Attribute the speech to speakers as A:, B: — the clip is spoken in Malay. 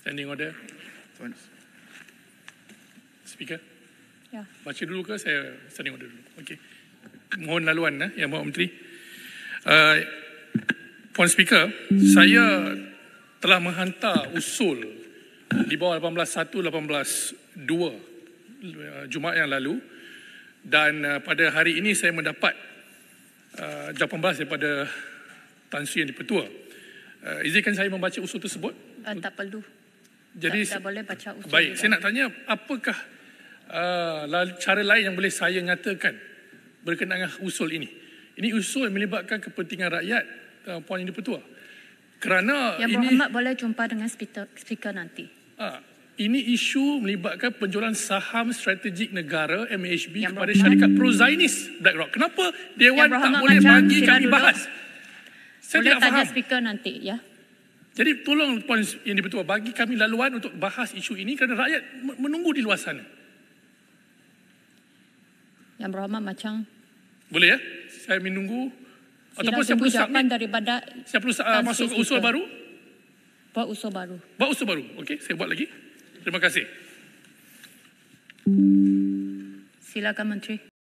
A: Standing order.
B: Tuan.
A: Speaker.
C: Ya.
A: Baca dulu ke saya standing order dulu? Okey. Mohon laluan Yang Berhormat Menteri. Puan Speaker, saya telah menghantar usul di bawah 18.1, 18.2 Jumaat yang lalu, dan pada hari ini saya mendapat jawapan balas daripada Tan Sri Yang di-Pertua. Izinkan saya membaca usul tersebut.
C: Tak perlu.
A: Jadi
C: tak boleh baca usul.
A: baik, saya nak tanya apakah cara lain yang boleh saya nyatakan berkenaan dengan usul ini. Ini usul yang melibatkan kepentingan rakyat, Puan Yang di-Pertua. Kerana
C: Yang Berhormat boleh jumpa dengan speaker nanti.
A: Ini isu melibatkan penjualan saham strategik negara MHB kepada syarikat pro-Zionis BlackRock. Kenapa Dewan tak boleh bagi kami bahas? Saya
C: boleh
A: tidak
C: tanya
A: faham.
C: speaker nanti, ya.
A: Jadi tolong Puan Yang di-Pertua bagi kami laluan untuk bahas isu ini kerana rakyat menunggu di luar sana.
C: Yang Berhormat macam
A: Boleh ya? Saya menunggu. Ataupun saya
C: tunggu
A: perlu submit.
C: jawapan daripada
A: Saya perlu masuk ke usul baru?
C: buat usul baru.
A: Buat usul baru. Okey, saya buat lagi. Terima kasih.
C: Silakan Menteri.